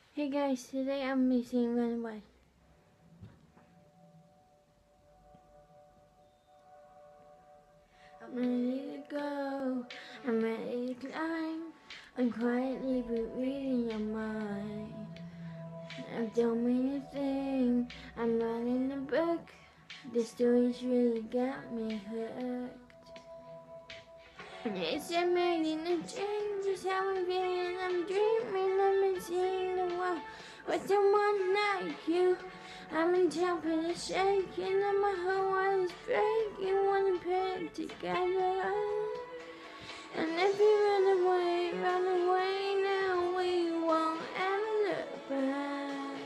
Hey guys, today I'm missing Runaway. I'm ready to go, I'm ready to climb. I'm quietly but reading your mind. I don't mean a thing, I'm writing a book. The stories really got me hooked. It's amazing the changes how I'm feeling. I'm dreaming, I'm seeing the world with someone like you. I'm on top of the shaking and my whole world is breaking. Wanna put it together. And if you run away now, we won't ever look back.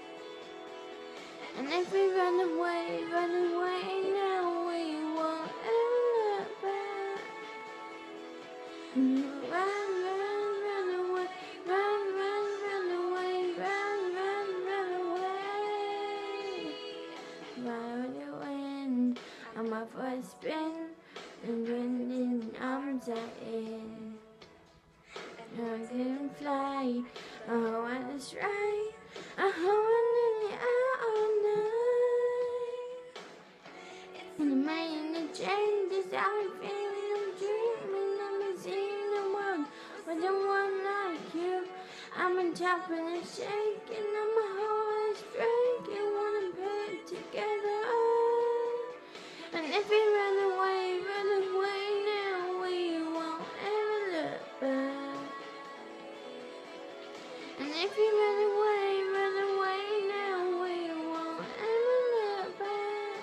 And if we run away now, we won't ever look back. Run, run, run away, run, run, run away, run, run, run away. Ride the wind, I'm off for a spin, and when in arms are in. I couldn't fly, oh I was right, oh I nearly out all night. And I'm making the changes, I'm feeling, I'm dreaming, I'm seeing the world with someone like you. I'm on top of the shaking, and my heart is breaking, wanna put it together. And if we run away now, we won't ever look back. And if you run away now, we won't ever look back.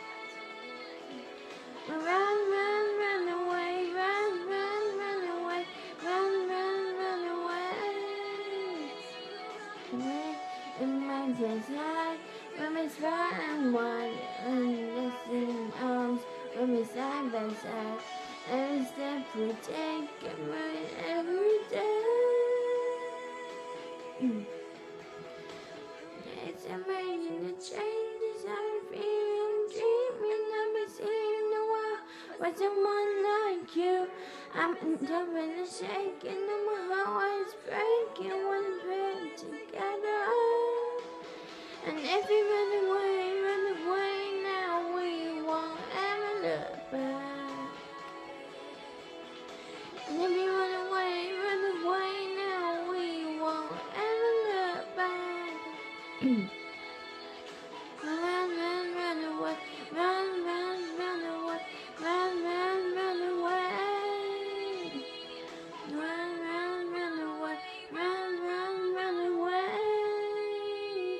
Run, run, run away, run, run, run away, run, run, run away. Away in mountains high, when we far and wide, and listening arms, when we side by side. Every step we take, and move every day. It's amazing the changes I'm feeling, dreaming, I'm seeing the world with someone like you. I'm on top of the shaking, and my heart is breaking, wanna put it together. And if you run away now, we won't ever look back. And if you run away now, we won't ever look back. Run, run, run away, run, run, run away, run, run, run away. Run, run, run away, run, run, run away.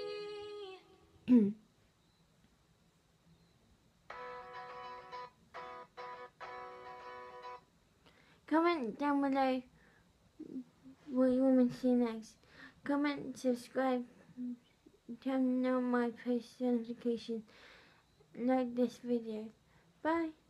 Comment down below what you want me to see next. Comment, subscribe, turn on my post notifications, like this video. Bye.